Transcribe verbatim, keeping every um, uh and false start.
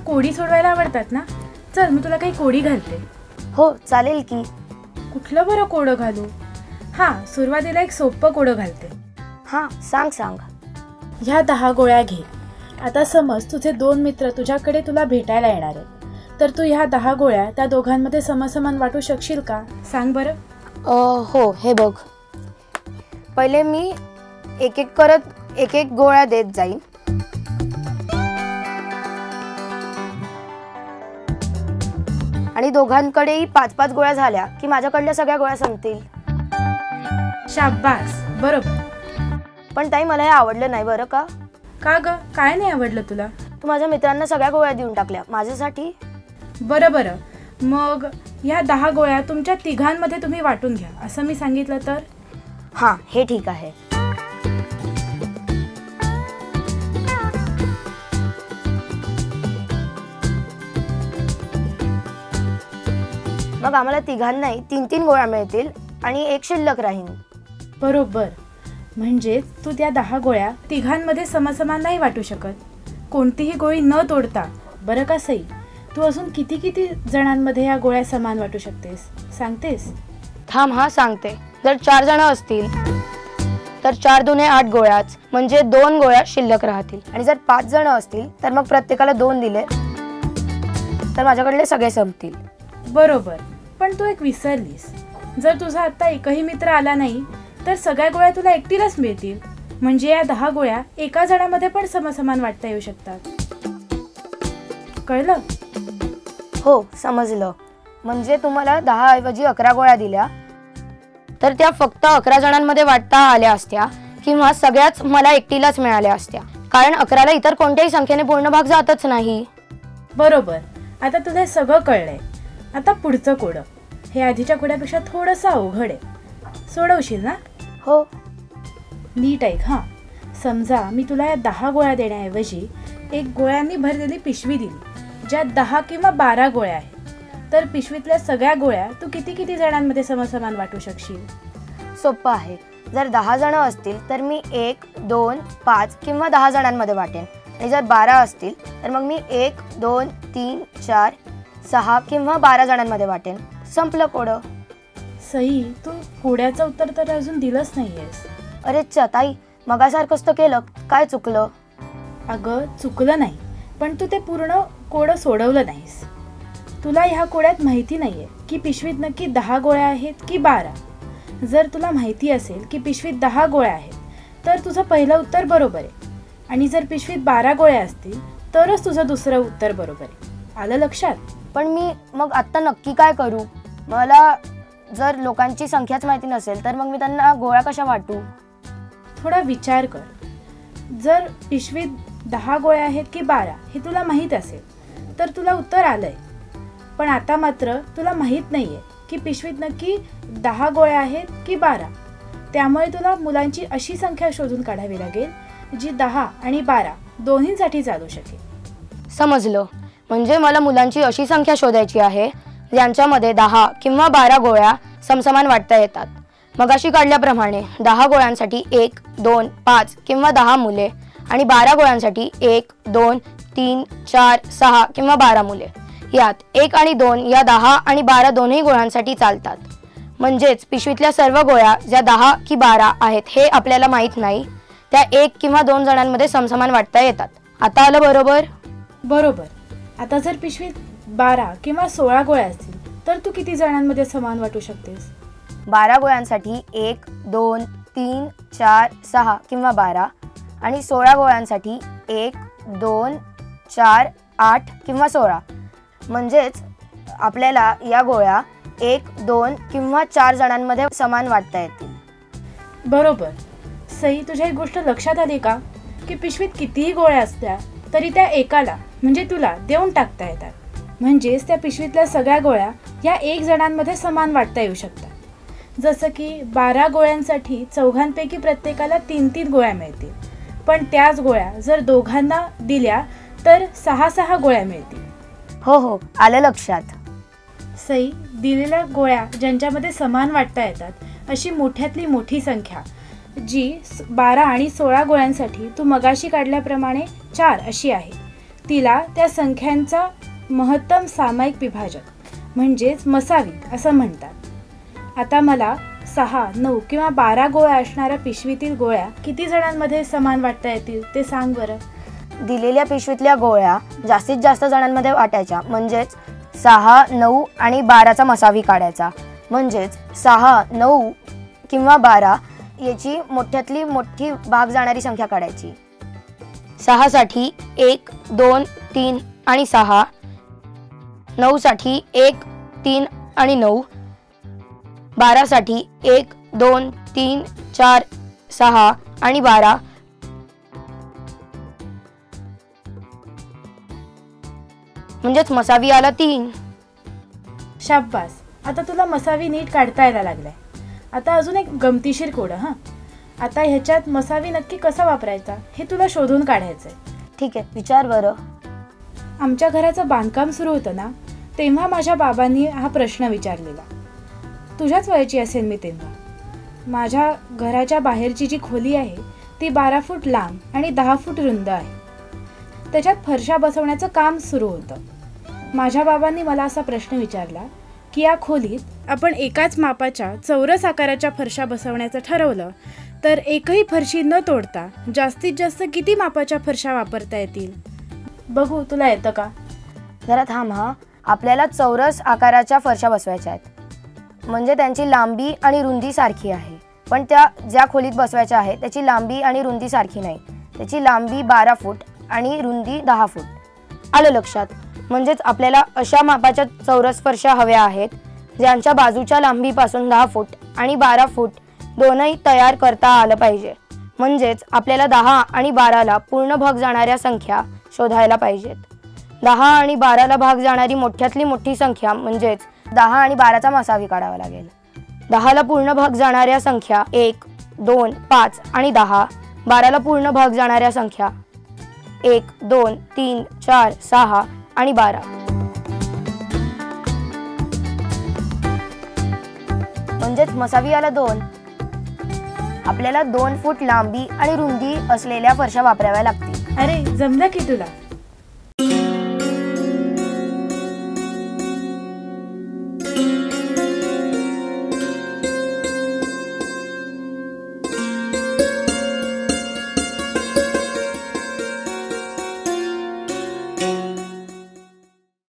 कोडी सोडवायला आवडतात ना? चल मी तुला काही कोडी घालते. हो चालेल की. कुठलं बरं कोडं घालू? हां, सुरुवातीला एक सोपं कोडं घालते. हां सांग सांग. ह्या दहा गोळ्या घे. आता समज तुझे दोन मित्र तुझ्याकडे तुला भेटायला येणार आहेत, तर तू ह्या दहा गोळ्या त्या दोघांमध्ये समसमान वाटू शकशील का? सांग बरं. हो हे बघ, पहिले मी एक एक करत एक एक गोळ्या देत जाईन. आणि दोघांकडेही पाच पाच गोळ्या झाल्या की माझ्याकडल्या सगळ्या गोळ्या संपतील. शाबास, बरोबर. पण ताई मला हे आवडलं नाही बरं का. का ग, काय नाही आवडलं तुला? तू माझ्या मित्रांना सगळ्या गोळ्या देऊन टाकल्या माझ्यासाठी. बरं बरं, मग ह्या दहा गोळ्या तुमच्या तिघांमध्ये तुम्ही वाटून घ्या असं मी सांगितलं तर? हां हे ठीक आहे. मग आम्हाला तिघांनाही तीन तीन गोळ्या मिळतील आणि एक शिल्लक राहील. बरोबर, म्हणजे तू त्या दहा गोळ्या तिघांमध्ये समसमान नाही वाटू शकत, कोणतीही गोळी न तोडता. बरं का सई, तू अजून किती किती जणांमध्ये या गोळ्या समान वाटू शकतेस, सांगतेस? थांब हा सांगते. जर चार जण असतील तर चार दुने आठ गोळ्याच, म्हणजे दोन गोळ्या शिल्लक राहतील. आणि जर पाच जण असतील तर मग प्रत्येकाला दोन दिले तर माझ्याकडले सगळे संपतील. बरोबर, पण तू एक विसरलीस. जर तुझा आता एकही मित्र आला नाही तर सगळ्या गोळ्या तुला एकटीलाच मिळतील, म्हणजे या दहा गोळ्या एका जणामध्ये पण समसमान वाटता येऊ शकतात. कळलं? हो समजलं. म्हणजे तुम्हाला दहा ऐवजी अकरा गोळ्या दिल्या तर त्या फक्त अकरा जणांमध्ये वाटता आल्या असत्या, किंवा सगळ्याच मला एकटीलाच मिळाल्या असत्या, कारण अकराला इतर कोणत्याही संख्येने पूर्ण भाग जातच नाही. बरोबर, आता तुला सगळं कळलंय. आता पुढचं कोडं हे आधीच्या कोड्यापेक्षा थोडंसं अवघड आहे. सोडवशील ना? हो. नीट ऐक हां. समजा मी तुला या दहा गोळ्या देण्याऐवजी एक गोळ्यांनी भरलेली पिशवी दिली ज्यात दहा किंवा बारा गोळ्या आहेत, तर पिशवीतल्या सगळ्या गोळ्या तू किती किती जणांमध्ये समसमान वाटू शकशील? सोपं आहे. जर दहा जण असतील तर मी एक दोन पाच किंवा दहा जणांमध्ये वाटेन. आणि जर बारा असतील तर मग मी एक दोन तीन चार सहा किंवा बारा जणांमध्ये वाटेन. संपलं कोडं. सई, तू कोड्याचं उत्तर तर अजून दिलंच नाहीयेस. अरे ताई, मगासारखंच तर केलं, काय चुकलं? अगं चुकलं नाही, पण तू ते पूर्ण कोडं सोडवलं नाहीस. तुला ह्या कोड्यात माहिती नाहीये की पिशवीत नक्की दहा गोळ्या आहेत की बारा. जर तुला माहिती असेल की पिशवीत दहा गोळ्या आहेत तर तुझं पहिलं उत्तर बरोबर आहे, आणि जर पिशवीत बारा गोळ्या असतील तरच तुझं दुसरं उत्तर बरोबर आहे. आलं लक्षात? पण मी मग आत्ता नक्की काय करू? मला जर लोकांची संख्याच माहिती नसेल तर मग मी त्यांना गोळ्या कशा वाटू? थोडा विचार कर. जर पिशवीत दहा गोळ्या आहेत की बारा हे तुला माहीत असेल तर तुला उत्तर आलंय. पण आता मात्र तुला माहीत नाहीये की पिशवीत नक्की दहा गोळ्या आहेत की बारा. त्यामुळे तुला मुलांची अशी संख्या शोधून काढावी लागेल जी दहा आणि बारा दोन्हींसाठी चालू शकेल. समजलं. म्हणजे मला मुलांची अशी संख्या शोधायची आहे ज्यांच्यामध्ये दहा किंवा बारा गोळ्या समसमान वाटता येतात. मगाशी काढल्याप्रमाणे दहा गोळ्यांसाठी एक दोन पाच किंवा दहा मुले, आणि बारा गोळ्यांसाठी एक दोन तीन चार सहा किंवा बारा मुले. यात एक आणि दोन या दहा आणि बारा दोन्ही गोळ्यांसाठी चालतात. म्हणजेच पिशवीतल्या सर्व गोळ्या ज्या दहा की बारा आहेत हे आपल्याला माहीत नाही, त्या एक किंवा दोन जणांमध्ये समसमान वाटता येतात. आता आलं बरोबर? बरोबर. आता जर पिशवीत बारा किंवा सोळा गोळ्या असतील तर तू किती जणांमध्ये समान वाटू शकतेस? बारा गोळ्यांसाठी एक दोन तीन चार सहा किंवा बारा, आणि सोळा गोळ्यांसाठी एक दोन चार आठ किंवा सोळा. म्हणजेच आपल्याला या गोळ्या एक दोन किंवा चार जणांमध्ये समान वाटता येतील. बरोबर. सई, तुझ्या एक गोष्ट लक्षात आली का की पिशवीत कितीही गोळ्या असल्या तरी त्या एकाला म्हणजे तुला देऊन टाकता येतात. म्हणजेच त्या पिशवीतल्या सगळ्या गोळ्या या एक जणांमध्ये समान वाटता येऊ शकतात. जसं की बारा गोळ्यांसाठी चौघांपैकी प्रत्येकाला तीन तीन गोळ्या मिळतील, पण त्याच गोळ्या जर दोघांना दिल्या तर सहा सहा गोळ्या मिळतील. हो हो आलं लक्षात. सई, दिलेल्या गोळ्या ज्यांच्यामध्ये समान वाटता येतात अशी मोठ्यातली मोठी संख्या जी बारा आणि सोळा गोळ्यांसाठी तू मगाशी काढल्याप्रमाणे चार अशी आहे, तिला त्या संख्यांचा महत्तम सामायिक विभाजक म्हणजेच मसावी असं म्हणतात. आता मला सहा नऊ किंवा बारा गोळ्या असणाऱ्या पिशवीतील गोळ्या किती जणांमध्ये समान वाटता येतील ते सांग बरं. दिलेल्या पिशवीतल्या गोळ्या जास्तीत जास्त जणांमध्ये वाटायच्या, म्हणजेच सहा नऊ आणि बाराचा मसावी काढायचा. म्हणजेच सहा नऊ किंवा बारा याची मोठ्यातली मोठी भाग जाणारी संख्या काढायची. सहासाठी एक दोन तीन आणि सहा, नऊसाठी एक तीन आणि नऊ, बारासाठी एक दोन तीन चार सहा आणि बारा, म्हणजेच मसावी आला तीन. शाब्बास, आता तुला मसावी नीट काढता यायला लागलाय. आता अजून एक गमतीशीर कोड. हां, आता ह्याच्यात मसावी नक्की कसा वापरायचा हे तुला शोधून काढायचंय. ठीक आहे, विचार बरं. आमच्या घराचं बांधकाम सुरू होतं ना, तेव्हा माझ्या बाबांनी हा प्रश्न विचारलेला. तुझ्याच वयाची असेल मी तेव्हा. माझ्या घराच्या बाहेरची जी खोली आहे ती बारा फूट लांब आणि दहा फूट रुंद आहे. त्याच्यात फरशा बसवण्याचं काम सुरू होतं. माझ्या बाबांनी मला असा प्रश्न विचारला की या खोलीत आपण एकाच मापाच्या चौरस आकाराच्या फरशा बसवण्याचं ठरवलं तर एकही फरशी न तोडता जास्तीत जास्त किती मापाच्या फरशा वापरता येतील? बघू तुला येतं का? जरा थांब. हा, आपल्याला चौरस आकाराच्या फरशा बसवायच्या आहेत, म्हणजे त्यांची लांबी आणि रुंदी सारखी आहे. पण त्या ज्या खोलीत बसवायच्या आहे त्याची लांबी आणि रुंदी सारखी नाही. त्याची लांबी बारा फूट आणि रुंदी दहा फूट. आलं लक्षात? म्हणजेच आपल्याला अशा मापाच्या चौरस फरशा हव्या आहेत ज्यांच्या बाजूच्या लांबीपासून दहा फूट आणि बारा फूट दोनही तयार करता आलं पाहिजे. म्हणजेच आपल्याला दहा आणि बाराला पूर्ण भाग जाणाऱ्या संख्या शोधायला पाहिजेत. दहा आणि बाराला भाग जाणारी मोठ्यातली मोठी संख्या म्हणजेच दहा आणि बाराचा मसावी काढावा लागेल. दहाला पूर्ण भाग जाणाऱ्या संख्या एक दोन पाच आणि दहा. बाराला पूर्ण भाग जाणाऱ्या संख्या एक दोन तीन चार सहा आणि बारा. म्हणजेच मसावी आला दोन. आपल्याला दोन फूट लांबी आणि रुंदी असलेल्या फरशा वापराव्या लागतील. अरे जमलं की तुला.